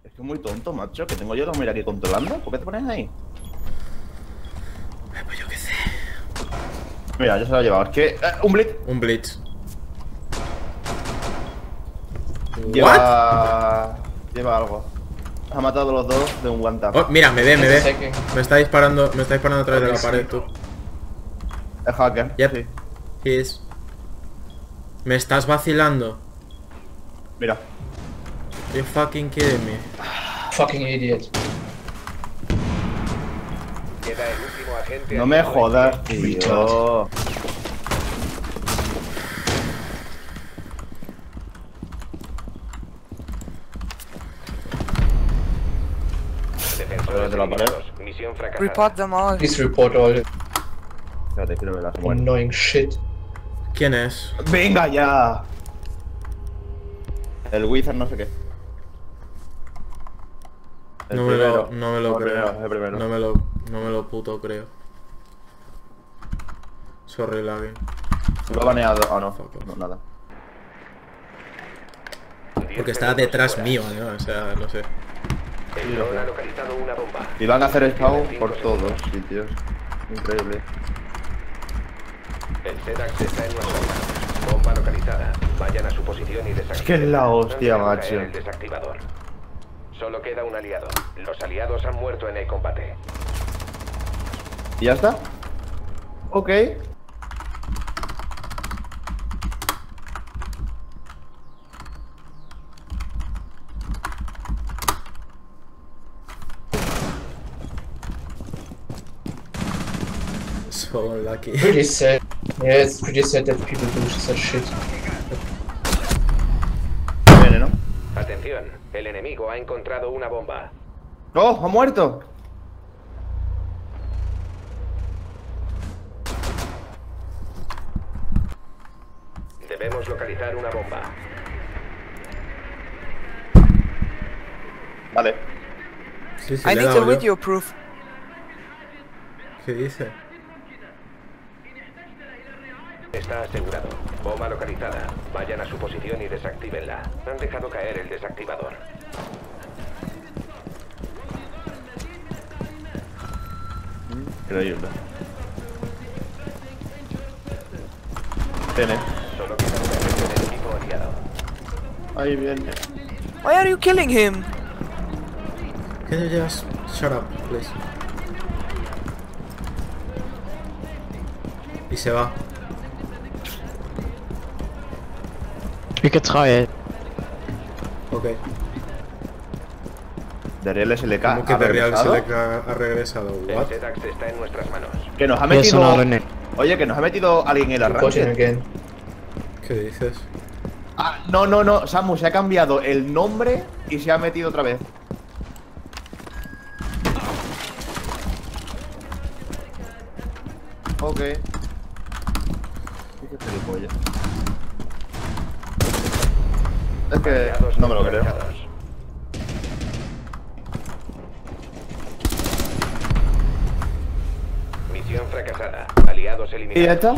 Es que es muy tonto, macho, que tengo yo la mira aquí controlando. ¿Por qué te pones ahí? Pues yo qué sé. Mira, ya se lo ha llevado. Es que... un blitz. Un blitz. Lleva... Lleva algo. Ha matado a los dos de un one tap. Oh, mira, me ve. Me está disparando a través de la pared, tú. Es hacker. Yep. Sí. He is. Me estás vacilando. Mira. You fucking kidding me. Fucking idiot. Queda el último agente. No me jodas, tío. Defensores de la pared. eliminados. Misión fracasada. Report them all. Please report all Espérate, quiero ver la muerte. annoying shit. ¿Quién es? ¡Venga ya! El Wizard no sé qué. El No me primero. lo creo. El primero. No me lo puto creo. Sorry, lagging. Lo ha baneado. Ah, no. Fuck off. No, nada. Porque está detrás mío, ¿no? O sea, no sé. El dron ha localizado una bomba. Y van a hacer spawn por todos sitios. Increíble. El SEDAX está en nuestra mano. Bomba localizada. Vayan a su posición y desactiven. Es que es la hostia, No dejen caer macho. el desactivador. Solo queda un aliado. Los aliados han muerto en el combate. ¿Y ya está? Ok. So unlucky. Pretty sad. Yeah, it's pretty sad that people do such shit. Viene, ¿no? Atención, el enemigo ha encontrado una bomba. ¡Oh! ¡Ha muerto! Debemos localizar una bomba. Vale. Sí, I le he need a dado yo. video proof. ¿Qué dice? Está asegurado. Bomba localizada. Vayan a su posición y desactívenla. Han dejado caer el desactivador. Increíble. Viene. Solo queda un agente del equipo aliado. Ahí viene. Why are you killing him? Can you just shut up, please? Y se va. We could try it. Ok. Daría el SLK. ¿Cómo que ¿Ha de Real regresado? Select ha regresado? El What? SEDAX está en nuestras manos. Que nos ha Yes, metido... no, no, no. Oye, que nos ha metido alguien en la Reporting ranked. again. ¿Qué dices? Ah, no. Samu, se ha cambiado el nombre y se ha metido otra vez. Ok. Qué gilipollas. Es que Aliados no me lo creo. neutralizados. Misión fracasada. Aliados ¿Y ya eliminados. está?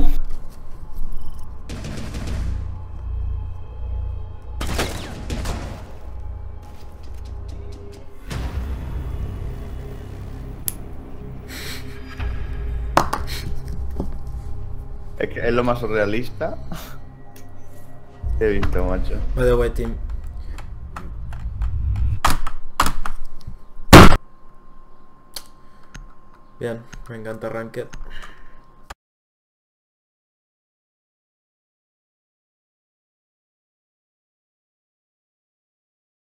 Es que es lo más realista que he visto, macho. By the way, team. Bien, me encanta Ranked.